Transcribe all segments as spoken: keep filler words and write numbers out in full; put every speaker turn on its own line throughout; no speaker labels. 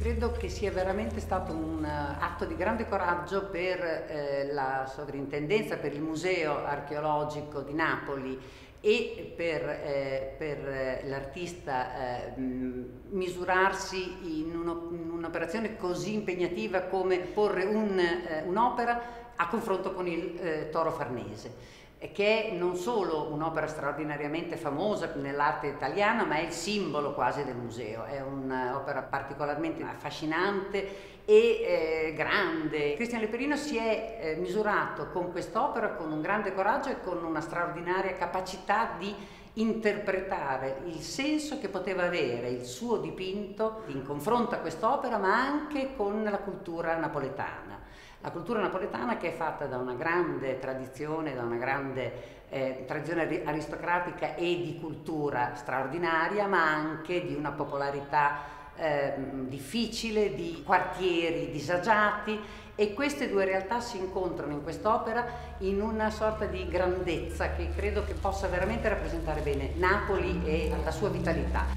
Credo che sia veramente stato un atto di grande coraggio per eh, la sovrintendenza, per il Museo Archeologico di Napoli e per, eh, per l'artista eh, misurarsi in un'operazione un così impegnativa come porre un'opera un, eh, a confronto con il eh, Toro Farnese, che è non solo un'opera straordinariamente famosa nell'arte italiana, ma è il simbolo quasi del museo. È un'opera particolarmente affascinante e eh, grande. Cristian Leperino si è eh, misurato con quest'opera con un grande coraggio e con una straordinaria capacità di interpretare il senso che poteva avere il suo dipinto in confronto a quest'opera, ma anche con la cultura napoletana. La cultura napoletana, che è fatta da una grande tradizione, da una grande eh, tradizione aristocratica e di cultura straordinaria, ma anche di una popolarità eh, difficile, di quartieri disagiati, e queste due realtà si incontrano in quest'opera in una sorta di grandezza che credo che possa veramente rappresentare bene Napoli e la sua vitalità.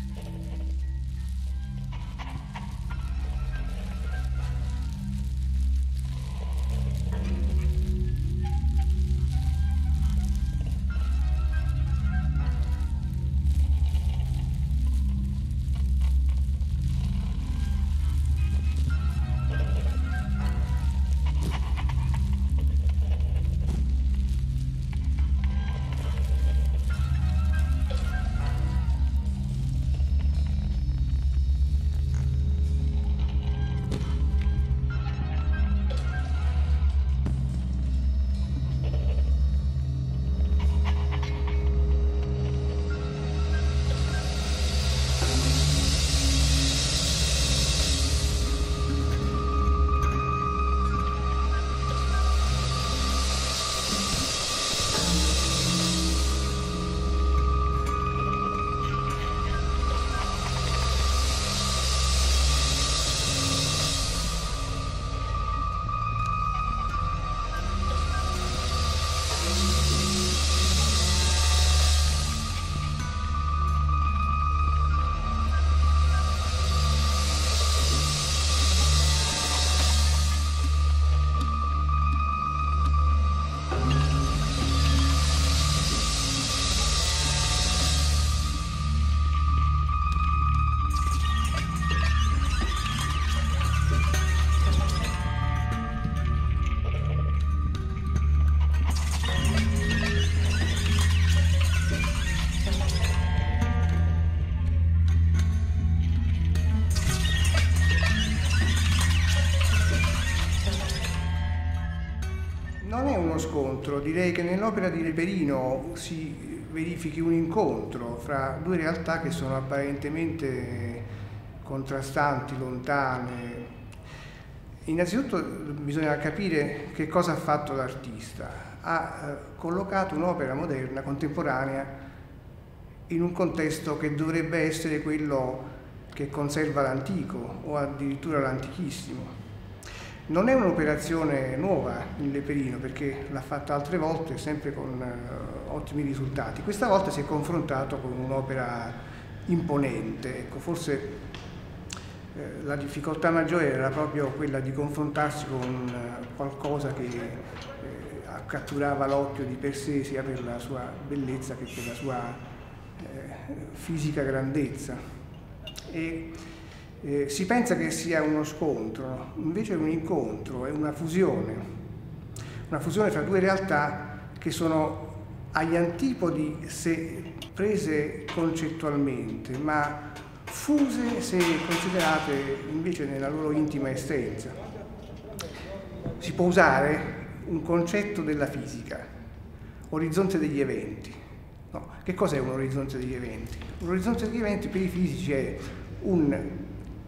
Non è uno scontro, direi che nell'opera di Leperino si verifichi un incontro fra due realtà che sono apparentemente contrastanti, lontane. Innanzitutto bisogna capire che cosa ha fatto l'artista. Ha collocato un'opera moderna, contemporanea, in un contesto che dovrebbe essere quello che conserva l'antico o addirittura l'antichissimo. Non è un'operazione nuova in Leperino, perché l'ha fatta altre volte sempre con uh, ottimi risultati. Questa volta si è confrontato con un'opera imponente. Ecco, forse eh, la difficoltà maggiore era proprio quella di confrontarsi con uh, qualcosa che eh, catturava l'occhio di per sé, sia per la sua bellezza che per la sua eh, fisica grandezza. E, Eh, si pensa che sia uno scontro, invece è un incontro, è una fusione, una fusione tra due realtà che sono agli antipodi se prese concettualmente, ma fuse se considerate invece nella loro intima essenza. Si può usare un concetto della fisica, orizzonte degli eventi. No. Che cos'è un orizzonte degli eventi? Un orizzonte degli eventi per i fisici è un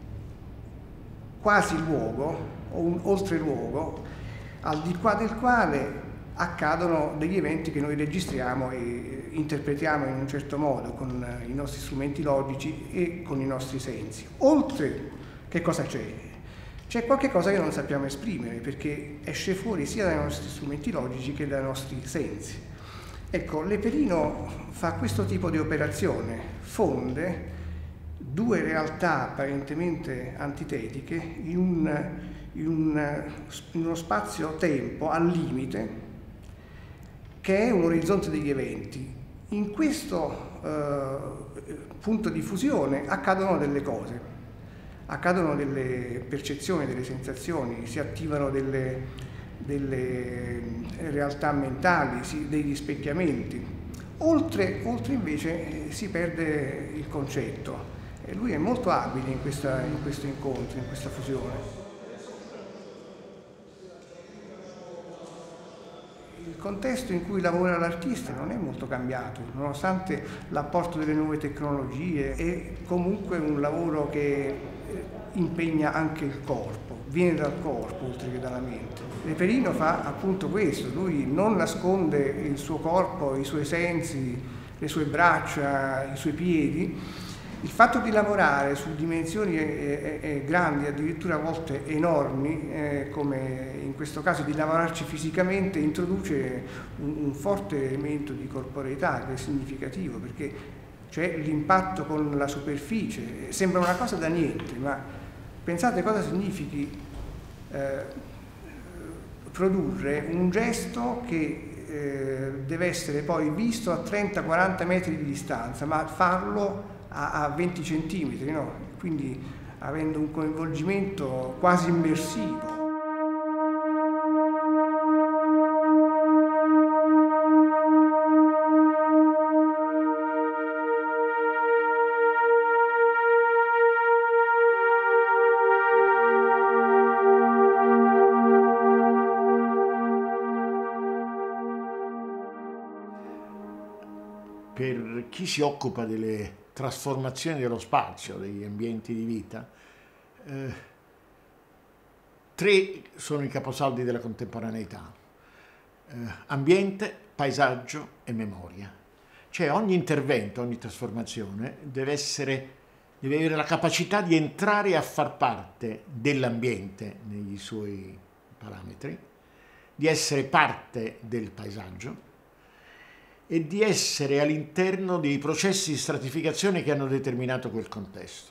quasi luogo o un oltreluogo al di qua del quale accadono degli eventi che noi registriamo e interpretiamo in un certo modo con i nostri strumenti logici e con i nostri sensi. Oltre, che cosa c'è? C'è qualche cosa che non sappiamo esprimere, perché esce fuori sia dai nostri strumenti logici che dai nostri sensi. Ecco, Leperino fa questo tipo di operazione, fonde due realtà apparentemente antitetiche in, un, in, un, in uno spazio-tempo al limite che è un orizzonte degli eventi. In questo eh, punto di fusione accadono delle cose, accadono delle percezioni, delle sensazioni, si attivano delle, delle realtà mentali, si, dei rispecchiamenti. Oltre, oltre invece eh, si perde il concetto. E lui è molto abile in, questa, in questo incontro, in questa fusione. Il contesto in cui lavora l'artista non è molto cambiato, nonostante l'apporto delle nuove tecnologie, è comunque un lavoro che impegna anche il corpo, viene dal corpo oltre che dalla mente. Reperino fa appunto questo, lui non nasconde il suo corpo, i suoi sensi, le sue braccia, i suoi piedi. Il fatto di lavorare su dimensioni eh, eh, grandi, addirittura a volte enormi, eh, come in questo caso di lavorarci fisicamente, introduce un, un forte elemento di corporeità che è significativo, perché c'è l'impatto con la superficie. Sembra una cosa da niente, ma pensate cosa significhi eh, produrre un gesto che eh, deve essere poi visto a trenta quaranta metri di distanza, ma farlo a venti centimetri, no? Quindi avendo un coinvolgimento quasi immersivo.
Per chi si occupa delle trasformazioni dello spazio, degli ambienti di vita, eh, tre sono i caposaldi della contemporaneità: eh, ambiente, paesaggio e memoria. Cioè ogni intervento, ogni trasformazione deve essere, deve avere la capacità di entrare a far parte dell'ambiente negli suoi parametri, di essere parte del paesaggio e di essere all'interno dei processi di stratificazione che hanno determinato quel contesto.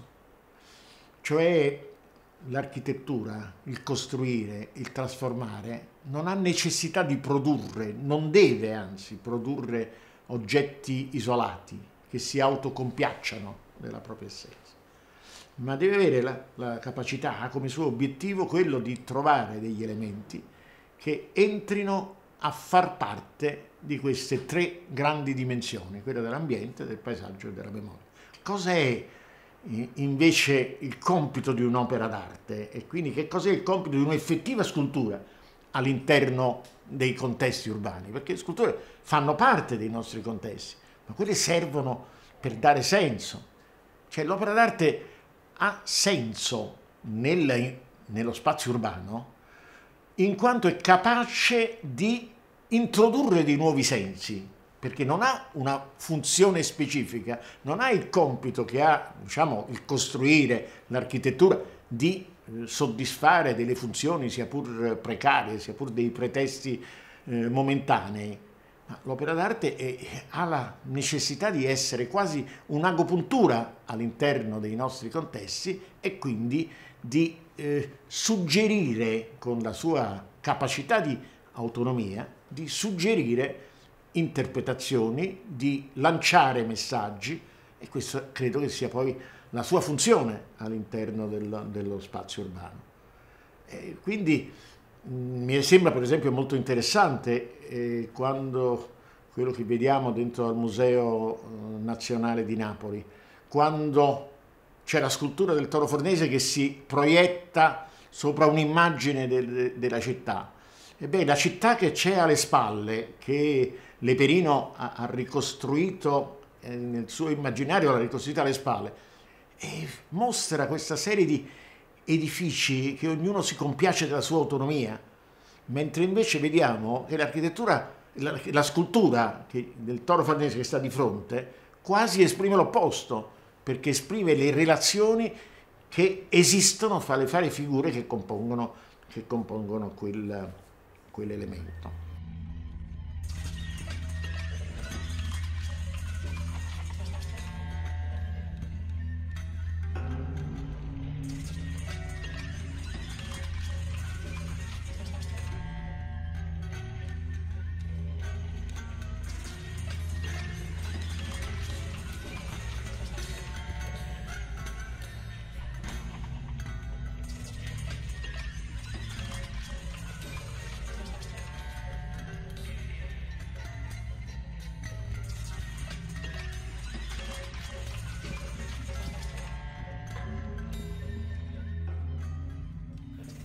Cioè l'architettura, il costruire, il trasformare, non ha necessità di produrre, non deve anzi produrre oggetti isolati che si autocompiacciano della propria essenza, ma deve avere la, la capacità, come suo obiettivo, quello di trovare degli elementi che entrino a far parte di queste tre grandi dimensioni, quella dell'ambiente, del paesaggio e della memoria. Cosa è invece il compito di un'opera d'arte e quindi che cos'è il compito di un'effettiva scultura all'interno dei contesti urbani? Perché le sculture fanno parte dei nostri contesti, ma quelle servono per dare senso. Cioè l'opera d'arte ha senso nel, nello spazio urbano in quanto è capace di introdurre dei nuovi sensi, perché non ha una funzione specifica, non ha il compito che ha, diciamo, il costruire l'architettura di eh, soddisfare delle funzioni sia pur precarie, sia pur dei pretesti eh, momentanei. Ma l'opera d'arte ha la necessità di essere quasi un'agopuntura all'interno dei nostri contesti e quindi di eh, suggerire, con la sua capacità di autonomia, di suggerire interpretazioni, di lanciare messaggi, e questo credo che sia poi la sua funzione all'interno del, dello spazio urbano. E quindi mh, mi sembra per esempio molto interessante eh, quando quello che vediamo dentro al Museo eh, Nazionale di Napoli, quando c'è la scultura del Toro Fornese che si proietta sopra un'immagine de, de, della città. Ebbene, la città che c'è alle spalle, che Leperino ha, ha ricostruito eh, nel suo immaginario, l'ha ricostruita alle spalle, e mostra questa serie di edifici che ognuno si compiace della sua autonomia, mentre invece vediamo che l'architettura, la, la scultura che, del Toro Fornese che sta di fronte, quasi esprime l'opposto, perché esprime le relazioni che esistono fra le varie figure che compongono, che compongono quel, quell'elemento.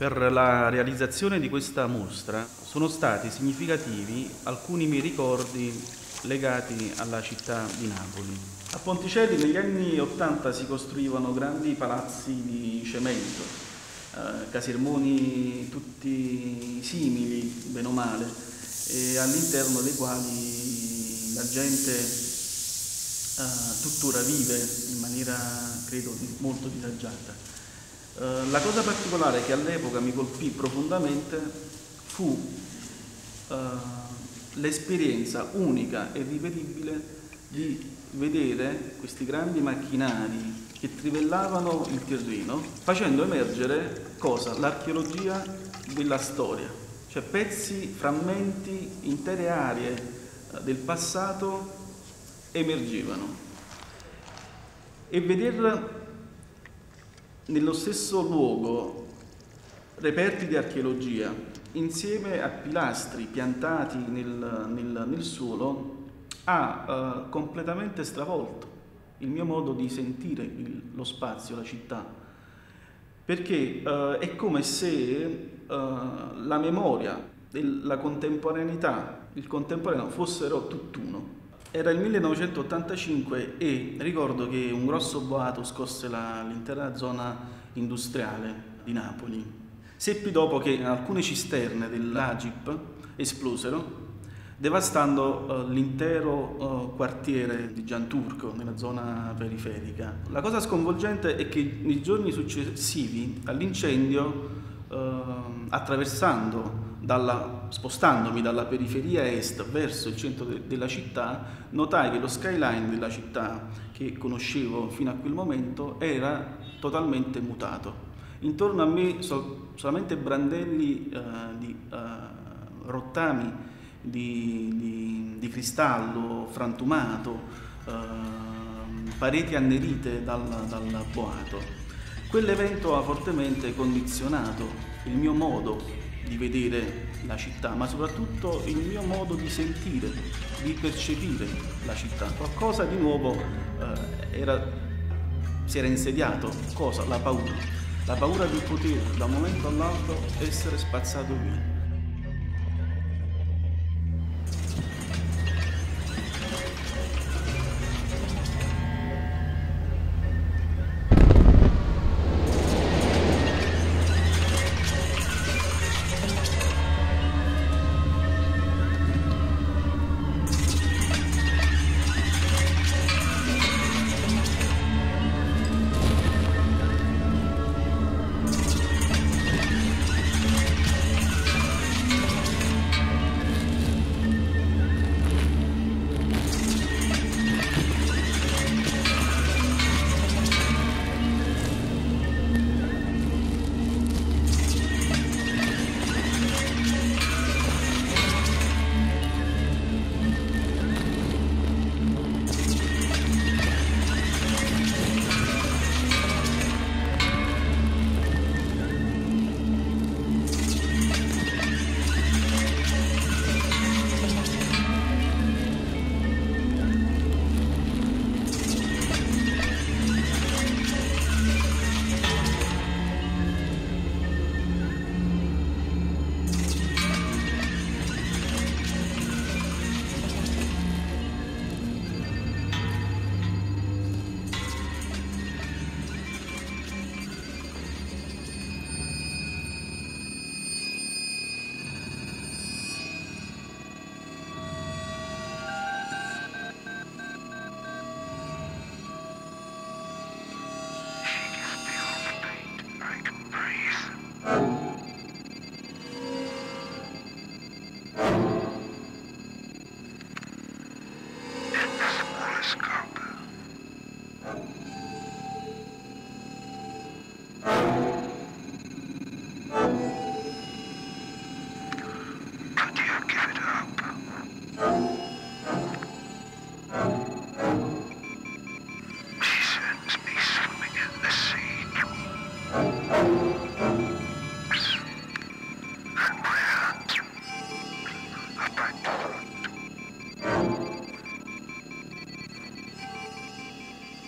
Per la realizzazione di questa mostra sono stati significativi alcuni miei ricordi legati alla città di Napoli. A Ponticelli negli anni ottanta si costruivano grandi palazzi di cemento, eh, casermoni tutti simili, bene o male, e all'interno dei quali la gente eh, tuttora vive in maniera, credo, molto disagiata. Uh, la cosa particolare che all'epoca mi colpì profondamente fu uh, l'esperienza unica e irripetibile di vedere questi grandi macchinari che trivellavano il terreno, facendo emergere cosa? L'archeologia della storia, cioè pezzi, frammenti, intere aree uh, del passato emergevano. E veder nello stesso luogo reperti di archeologia insieme a pilastri piantati nel, nel, nel suolo ha uh, completamente stravolto il mio modo di sentire il, lo spazio, la città, perché uh, è come se uh, la memoria e la contemporaneità, il contemporaneo fossero tutt'uno. Era il millenovecentottantacinque e ricordo che un grosso boato scosse la, l'intera zona industriale di Napoli. Seppi dopo che alcune cisterne dell'A G I P esplosero, devastando uh, l'intero uh, quartiere di Gianturco, nella zona periferica. La cosa sconvolgente è che nei giorni successivi all'incendio, uh, attraversando Dalla, spostandomi dalla periferia est verso il centro de, della città, notai che lo skyline della città che conoscevo fino a quel momento era totalmente mutato. Intorno a me so, solamente brandelli uh, di uh, rottami di, di, di cristallo frantumato, uh, pareti annerite dal, dal boato. Quell'evento ha fortemente condizionato il mio modo di vedere la città, ma soprattutto il mio modo di sentire, di percepire la città. Qualcosa di nuovo eh, era, si era insediato. Cosa? La paura. La paura di poter da un momento all'altro essere spazzato via.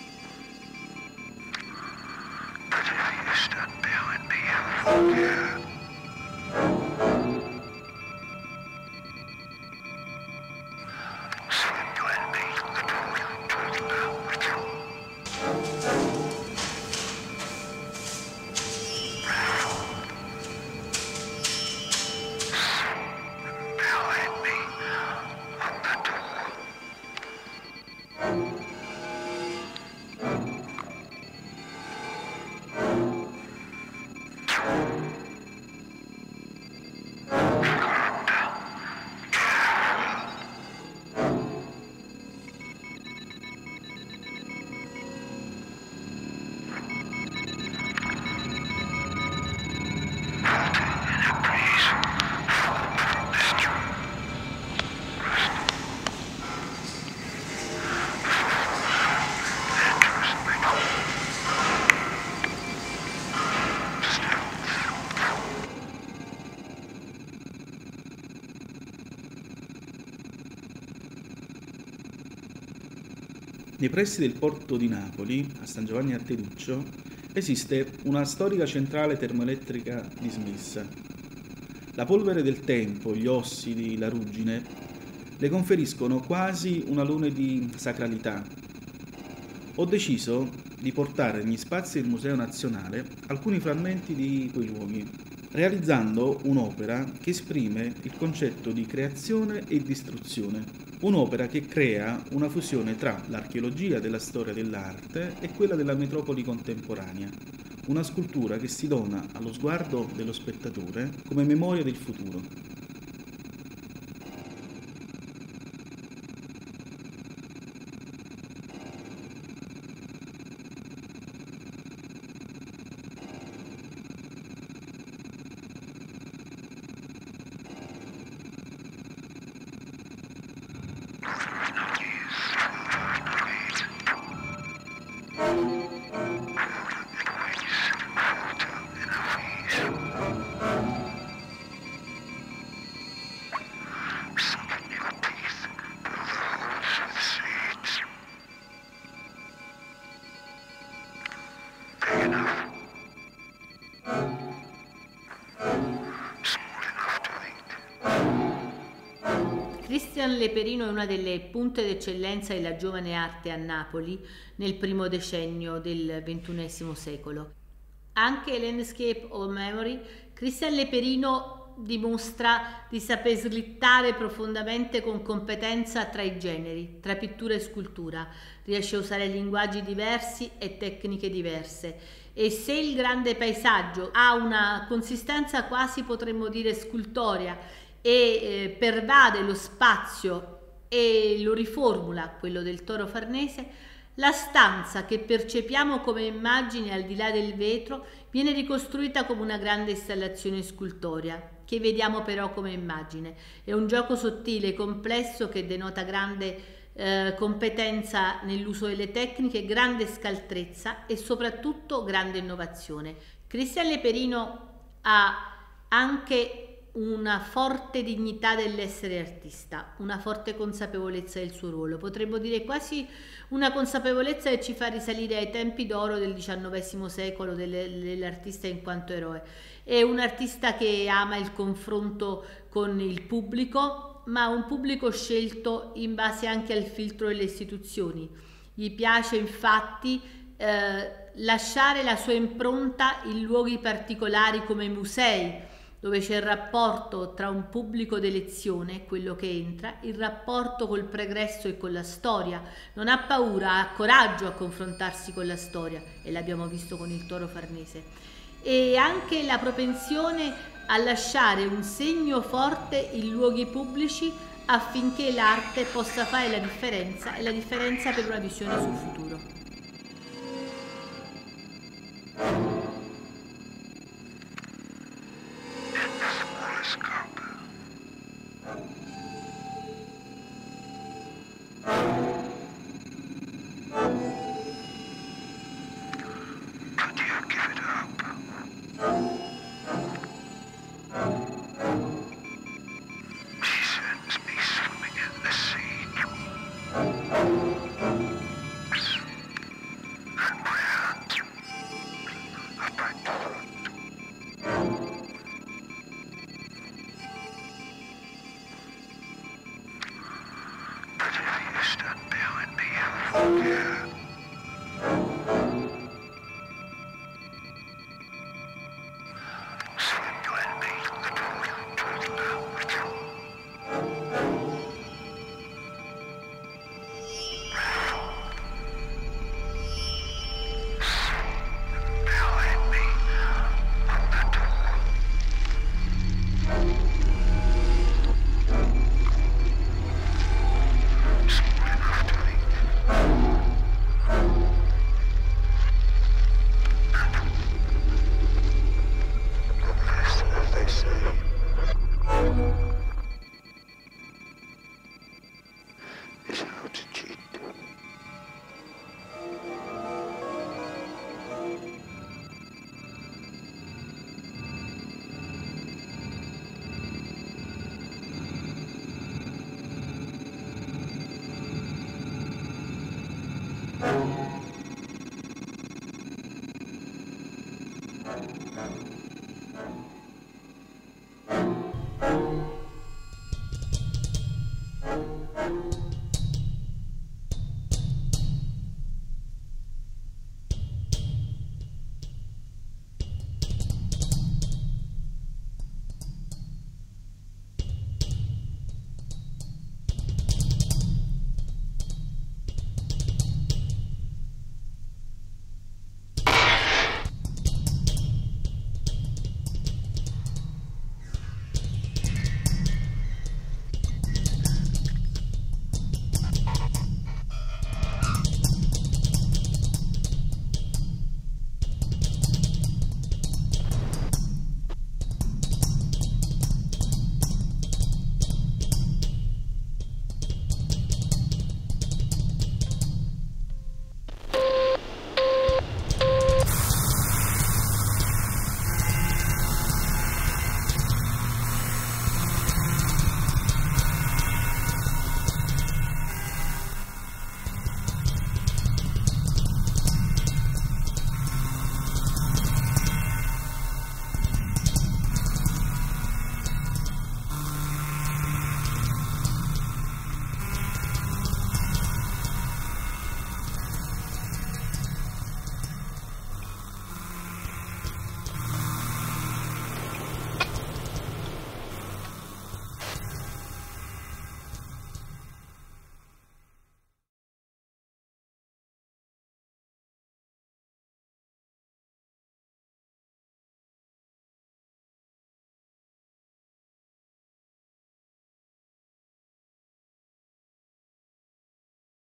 Yeah.
Nei pressi del porto di Napoli, a San Giovanni a Teduccio, esiste una storica centrale termoelettrica dismessa. La polvere del tempo, gli ossidi, la ruggine, le conferiscono quasi un alone di sacralità. Ho deciso di portare negli spazi del Museo Nazionale alcuni frammenti di quei luoghi, realizzando un'opera che esprime il concetto di creazione e distruzione. Un'opera che crea una fusione tra l'archeologia della storia dell'arte e quella della metropoli contemporanea. Una scultura che si dona allo sguardo dello spettatore come memoria del futuro.
Cristian Leperino è una delle punte d'eccellenza della giovane arte a Napoli nel primo decennio del ventunesimo secolo. Anche Landscape of Memory, Cristian Leperino dimostra di saper slittare profondamente con competenza tra i generi, tra pittura e scultura. Riesce a usare linguaggi diversi e tecniche diverse. E se il grande paesaggio ha una consistenza quasi, potremmo dire, scultorea, e eh, pervade lo spazio e lo riformula, quello del Toro Farnese, la stanza che percepiamo come immagine al di là del vetro viene ricostruita come una grande installazione scultorea, che vediamo però come immagine. È un gioco sottile e complesso che denota grande eh, competenza nell'uso delle tecniche, grande scaltrezza e soprattutto grande innovazione. Cristian Leperino ha anche una forte dignità dell'essere artista, una forte consapevolezza del suo ruolo, potremmo dire quasi una consapevolezza che ci fa risalire ai tempi d'oro del diciannovesimo secolo dell'artista in quanto eroe. È un artista che ama il confronto con il pubblico, ma un pubblico scelto in base anche al filtro delle istituzioni. Gli piace infatti eh, lasciare la sua impronta in luoghi particolari come musei, dove c'è il rapporto tra un pubblico d'elezione, quello che entra, il rapporto col pregresso e con la storia. Non ha paura, ha coraggio a confrontarsi con la storia, e l'abbiamo visto con il Toro Farnese. E anche la propensione a lasciare un segno forte in luoghi pubblici affinché l'arte possa fare la differenza, e la differenza per una visione sul futuro.